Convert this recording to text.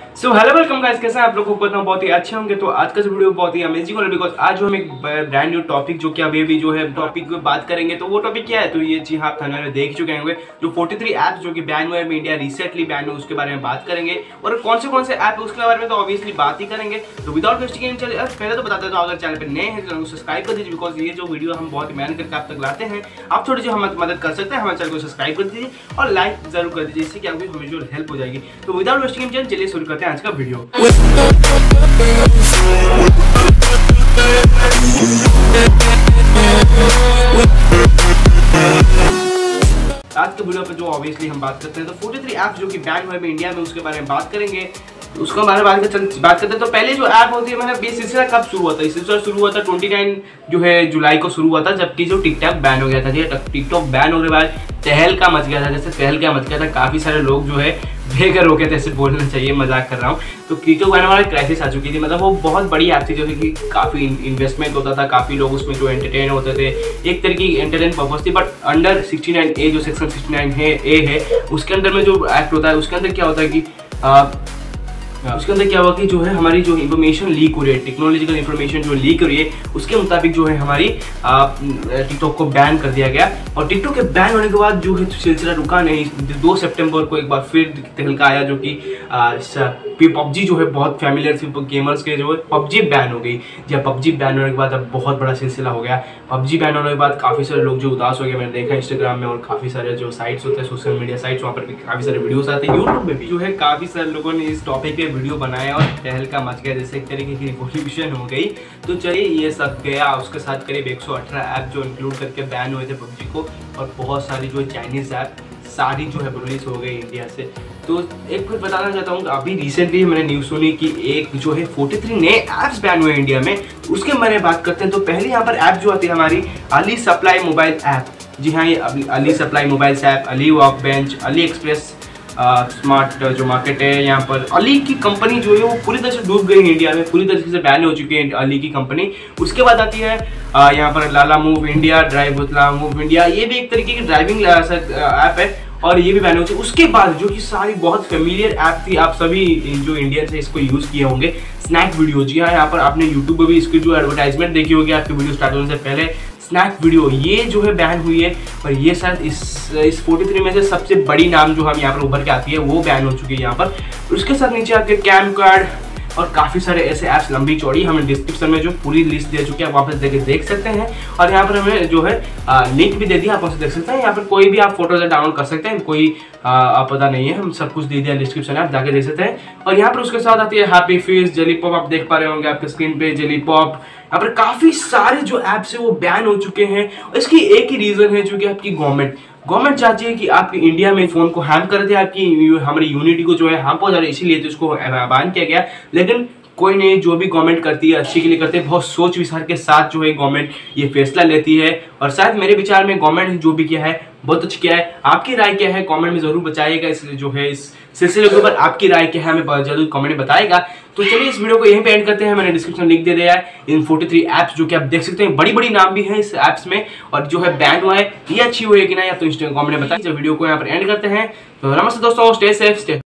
So hello welcome guys, कैसे हैं आप लोग को पता हूं बहुत ही अच्छे होंगे। तो आज का जो वीडियो बहुत ही अमेजिंग होगा बिकॉज आज जो हम एक ब्रांड न्यू टॉपिक जो कि अभी जो है टॉपिक पे बात करेंगे। तो वो टॉपिक क्या है, तो ये जी हाँ आप थंबनेल में देख चुके होंगे जो 43 ऐप्स जो कि बैन हुए हैं इंडिया रिसेंटली बैन हुए उसके बारे में बात करेंगे और कौन से ऐप है उसके बारे में तो ऑब्वियसली बात ही करेंगे। तो विदाउट वेस्टिंग एनी टाइम पहले तो बताते हैं, तो अगर चैनल पर नए हैं तो सब्सक्राइब कर दीजिए बिकॉज ये जो वीडियो हम बहुत मेहनत करके आप तक लाते हैं। आप थोड़ी सी हमें मदद कर सकते हैं, हमारे चैनल को सब्सक्राइब कर दीजिए और लाइक जरूर कर दीजिए, इससे क्या होगी हमें जो हेल्प हो जाएगी। तो विदाउट वेस्टिंग एनी टाइम चलिए शुरू करते हैं आज का वीडियो। आज के वीडियो पे जो ऑब्वियसली हम बात करते हैं तो 43 ऐप्स जो कि बैन हुए इंडिया में उसके बारे में बात करेंगे। उसको बारे में बात करते हैं तो पहले जो ऐप होती है मतलब ये सिलसिला कब शुरू हुआ था, इस सिलसिला शुरू हुआ था 29 जो है जुलाई को शुरू हुआ था, जबकि जो टिकटॉक बैन हो गया था। टिकटॉक बैन होने के बाद तहलका मच गया था, जैसे तहलका मच गया था, काफ़ी सारे लोग जो है बेघर हो गए थे, ऐसे बोलना चाहिए, मजाक कर रहा हूँ। तो टिकटॉक बैन वाला क्राइसिस आ चुकी थी, मतलब वो बहुत बड़ी ऐप थी जो कि काफ़ी इन्वेस्टमेंट होता था, काफ़ी लोग उसमें जो एंटरटेन होते थे, एक तरीके की एंटरटेन पर्पज थी। बट अंडर 69A जो सेक्शन 69A है उसके अंदर में जो एक्ट होता है उसके अंदर क्या होता है कि उसके अंदर क्या हुआ कि जो है हमारी जो इन्फॉर्मेशन लीक हो रही है, टेक्नोलॉजिकल इन्फॉर्मेशन जो लीक हो रही है उसके मुताबिक जो है हमारी टिकटॉक को बैन कर दिया गया। और टिकटॉक के बैन होने के बाद जो है सिलसिला रुका नहीं। 2 सितंबर को एक बार फिर तहलका आया जो कि पबजी जो है बहुत फैमिलियर थी गेमर्स के, जो है पबजी बैन हो गई। जब पबजी बैन होने के बाद अब बहुत बड़ा सिलसिला हो गया। पबजी बैन होने के बाद काफ़ी सारे लोग जो उदास हो गए, मैंने देखा इंस्टाग्राम में, और काफ़ी सारे जो साइट्स होते हैं सोशल मीडिया साइट्स वहाँ पर भी काफ़ी सारे वीडियोस आते हैं। यूट्यूब में भी जो है काफ़ी सारे लोगों ने इस टॉपिक पे वीडियो बनाया और तहलका मच गया, जैसे एक तरीके की रिवॉल्यूशन हो गई। तो चलिए ये सब गया, उसके साथ करीब 118 ऐप जो इंक्लूड करके बैन हुए थे पबजी को, और बहुत सारी जो चाइनीज़ ऐप सारी जो है रिलीज हो गई इंडिया से। तो एक कुछ बताना चाहता हूँ, अभी रिसेंटली मैंने न्यूज़ सुनी कि एक जो है 43 नए ऐप्स बैन हुए इंडिया में, उसके बारे में बात करते हैं। तो पहले यहाँ पर ऐप जो आती है हमारी अली सप्लाई मोबाइल ऐप, जी हाँ ये Ali supply mobile app, Ali workbench, AliExpress smart जो मार्केट है, यहाँ पर अली की कंपनी जो है वो पूरी तरह से डूब गई इंडिया में, पूरी तरह से बैन हो चुकी है अली की कंपनी। उसके बाद आती है यहाँ पर लालामूव इंडिया, लालामूव इंडिया, ये भी एक तरीके की ड्राइविंग ऐप है और ये भी बैन हो चुकी है। उसके बाद जो कि सारी बहुत फेमिलियर ऐप थी, आप सभी जो इंडियंस है इसको यूज़ किए होंगे, स्नैक वीडियो। जी हाँ, यहाँ पर आपने यूट्यूब पर भी इसकी जो एडवर्टाइजमेंट देखी होगी आपकी वीडियो स्टार्ट होने से पहले, स्नैक वीडियो ये जो है बैन हुई है। और ये शायद इस 43 में से सबसे बड़ी नाम जो हम यहाँ पर उभर के आती है वो बैन हो चुकी है यहाँ पर। उसके साथ नीचे आके CamCard और काफ़ी सारे ऐसे ऐप्स लंबी चौड़ी हमें डिस्क्रिप्शन में जो पूरी लिस्ट दे चुके हैं, आप वापस देख सकते हैं। और यहाँ पर हमें जो है लिंक भी दे दिया, आप वहाँ से देख सकते हैं। यहाँ पर कोई भी आप फोटोज डाउनलोड कर सकते हैं, कोई आप पता नहीं है, हम सब कुछ दे दिया डिस्क्रिप्शन में, आप जाके देख सकते हैं। और यहाँ पर उसके साथ आती है हैप्पी फीस, जेलीपॉप, आप देख पा रहे होंगे आपके स्क्रीन पे जेलीपॉप। यहाँ पर काफ़ी सारे जो ऐप्स है वो बैन हो चुके हैं। इसकी एक ही रीज़न है, जो कि आपकी गवर्नमेंट चाहती है कि आपकी इंडिया में फ़ोन को हैम कर दे, आपकी हमारी यूनिटी को जो है हैम पहुंचा रहे, इसीलिए तो इसको बैन किया गया। लेकिन कोई नहीं, जो भी गवर्नमेंट करती है अच्छी के लिए करते हैं, बहुत सोच विचार के साथ जो है गवर्नमेंट ये फैसला लेती है। और शायद मेरे विचार में गवर्नमेंट ने जो भी किया है बहुत अच्छा किया है। आपकी राय क्या है कमेंट में जरूर बताइएगा। इस जो है इस सिलसिले के ऊपर आपकी राय क्या है हमें जरूर कमेंट में बताएगा। तो चलिए इस वीडियो को यहीं पे एंड करते हैं। मैंने डिस्क्रिप्शन लिंक दे दिया है इन 43 ऐप्स जो कि आप देख सकते हैं, बड़ी बड़ी नाम भी है इस ऐप्स में, और जो है बैन हुआ है ये अच्छी हुई है कि नहीं आप तो कमेंट में बताइए। वीडियो को यहाँ पर एंड करते हैं। तो नमस्ते दोस्तों, स्टे सेफ, स्टे